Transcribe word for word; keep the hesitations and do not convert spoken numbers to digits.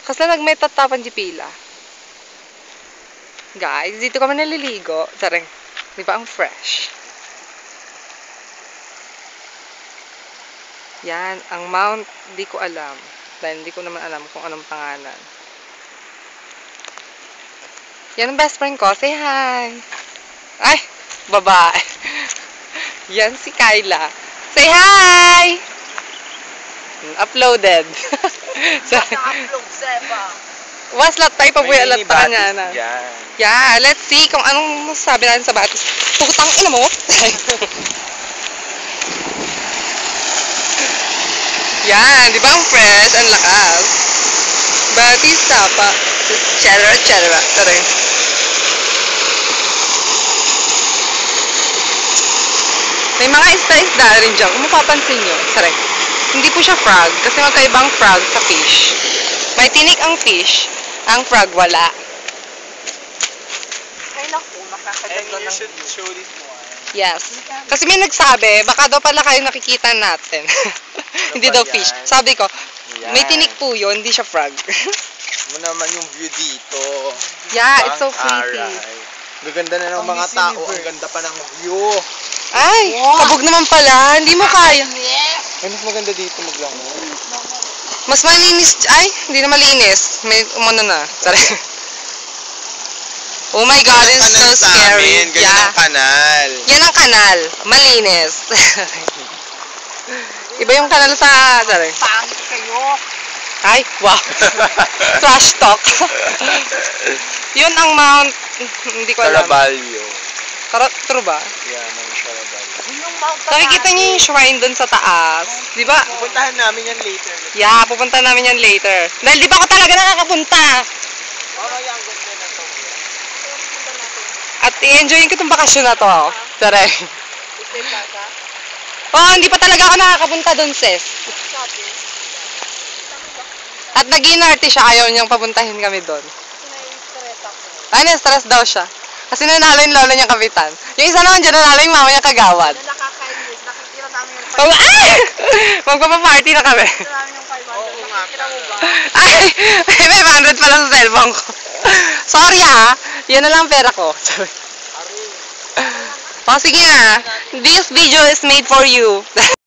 Kasi nagmetatapan di pila. Guys, dito kami naliligo. Tsareng, di ba ang fresh? Yan, ang Mount, di ko alam. Dahil hindi ko naman alam kung anong pangalan. Yan ang best friend ko. Say hi! Ay, babae. Yan si Kyla. Say hi! Uploaded. Naka-upload, Seba. Waslat tayo pa buya alat pa niya na. Yan. Yeah, let's see kung anong masasabi natin sa batis. Putang ina mo. Yan, di ba ang fresh? Ang lakas. Batis tapa. Chetera, chetera. Taray. May mga isda-isda rin dyan. Kung mapapansin nyo. Taray. Hindi po siya frog. Kasi magkaibang frog sa fish. May tinik ang fish. Ang frog wala. Ay naku, makakaganda And you ng should show this one. Yes. Kasi may nagsabi, baka daw pala kayo nakikita natin. Hindi daw fish. Sabi ko, may tinik po yun, hindi siya frog. Mo naman yung view dito. Yeah, it's so pretty. Gaganda na ng mga tao. Ang ganda pa ng view. Ay, kabog naman pala. Hindi mo kaya. Ay, mas maganda dito maglango. Mas malinis. Ay, hindi na malinis. May umano na. Sorry. Oh my God, it's so scary. Ganyan Yeah. ang kanal. Yan ang kanal. Malinis. Iba yung kanal sa... Sorry. pangit kayo. Ay, wow. Trash talk. Yun ang Mount... Hindi ko alam. Caraballo. Kara- True ba? Yan, ang Caraballo. Yung Mount Nakikita niyo yung shrine dun sa taas. Di ba? Pupuntahan namin yan later. Yeah, pupunta namin yan later. Dahil di ba ako talaga nakakapunta? Oh, yan, ganda na to. At i-enjoyin ko itong bakasyon na to. Tara. Ito kaka. Oh, hindi pa talaga ako nakakapunta dun, sis. Sabi. At nag-inarte siya, ayaw niyang papuntahin kami dun. Sinay-stress ako. Ay, na-stress daw siya. Kasi nanalo yung lolo niyang kapitan. Yung isa naman dyan, nanalo yung mama niyang kagawad. Ano nakakainis? Nakikita namin yung Oh, ay! Magpapaparty na kami. Nakikita namin yung five hundred. Oo nga. Nakikita mo ba? Ay! Ay, may five hundred pala sa cellphone ko. Sorry ha. Yan na lang ang pera ko. Sorry. Oh, sige na. This video is made for you.